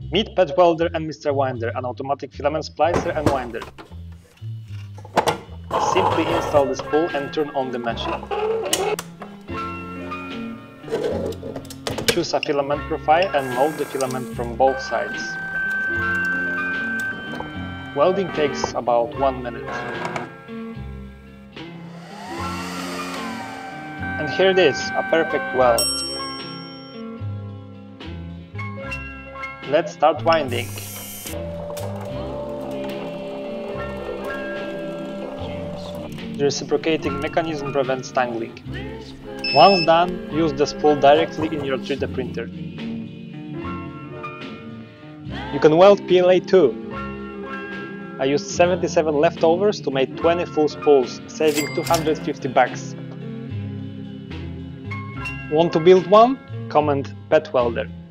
Meet PETwelder and Mr.Winder, an automatic filament splicer and winder. Simply install the spool and turn on the machine. Choose a filament profile and mold the filament from both sides. Welding takes about 1 minute. And here it is, a perfect weld. Let's start winding. The reciprocating mechanism prevents tangling. Once done, use the spool directly in your 3D printer. You can weld PLA too. I used 77 leftovers to make 20 full spools, saving $250. Want to build one? Comment PETwelder.